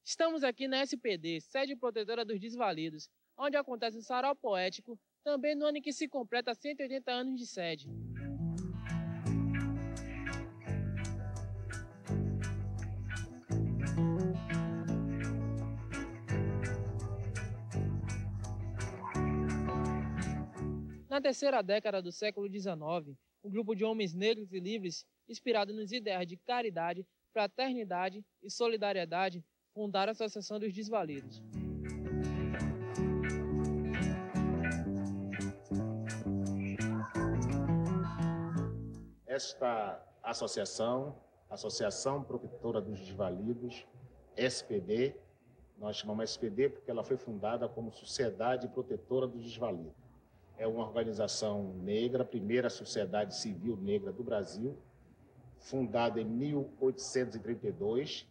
Estamos aqui na SPD, sede protetora dos desvalidos, onde acontece o sarau poético, também no ano em que se completa 180 anos de sede. Na terceira década do século XIX, um grupo de homens negros e livres, inspirado nos ideais de caridade, fraternidade e solidariedade, fundaram a Associação dos Desvalidos. Esta associação, Associação Protetora dos Desvalidos, SPD, nós chamamos SPD porque ela foi fundada como Sociedade Protetora dos Desvalidos. É uma organização negra, a primeira sociedade civil negra do Brasil, fundada em 1832.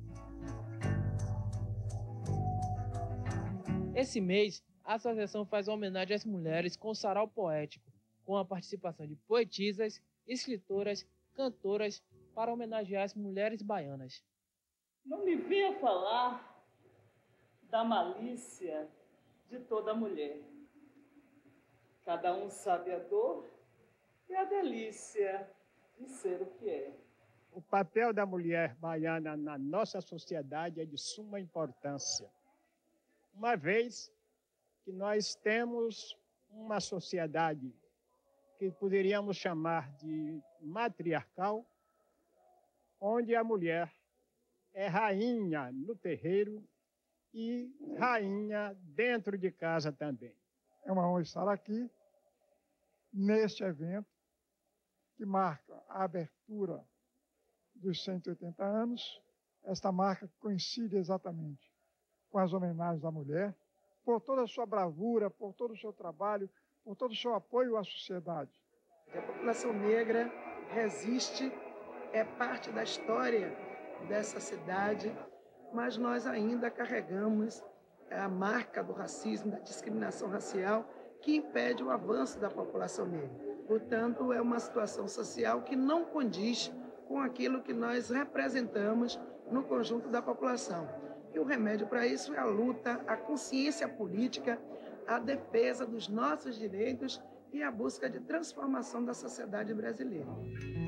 Esse mês, a associação faz uma homenagem às mulheres com sarau poético, com a participação de poetisas, escritoras, cantoras, para homenagear as mulheres baianas. Não me venha falar da malícia de toda mulher. Cada um sabe a dor e a delícia de ser o que é. O papel da mulher baiana na nossa sociedade é de suma importância. Uma vez que nós temos uma sociedade que poderíamos chamar de matriarcal, onde a mulher é rainha no terreiro e rainha dentro de casa também. É uma honra estar aqui neste evento que marca a abertura dos 180 anos. Esta marca coincide exatamente com as homenagens à mulher, por toda a sua bravura, por todo o seu trabalho, por todo o seu apoio à sociedade. A população negra resiste, é parte da história dessa cidade, mas nós ainda carregamos a marca do racismo, da discriminação racial, que impede o avanço da população negra. Portanto, é uma situação social que não condiz com aquilo que nós representamos no conjunto da população. E o remédio para isso é a luta, a consciência política, a defesa dos nossos direitos e a busca de transformação da sociedade brasileira.